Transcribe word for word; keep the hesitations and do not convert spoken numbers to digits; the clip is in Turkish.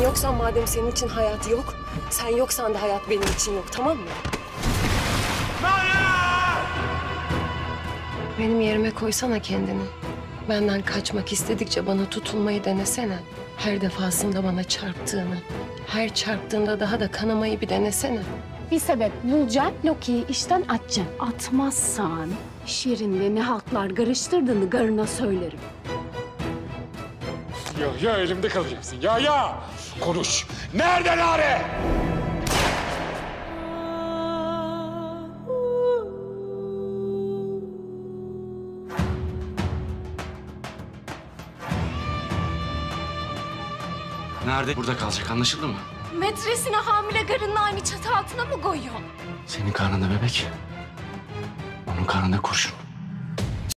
yoksan madem senin için hayat yok, sen yoksan da hayat benim için yok, tamam mı? Benim yerime koysana kendini. Benden kaçmak istedikçe bana tutulmayı denesene. Her defasında bana çarptığını, her çarptığında daha da kanamayı bir denesene. Bir sebep bulacaksın, Loki'yi işten atacaksın. Atmazsan iş yerinde ne haltlar karıştırdığını garına söylerim. Ya ya elimde kalacaksın. Ya ya! Konuş. Nerede Nare? Nerede? Burada kalacak, anlaşıldı mı? Metresine hamile karının aynı çatı altına mı koyuyor? Senin karnında bebek, onun karnında kurşun.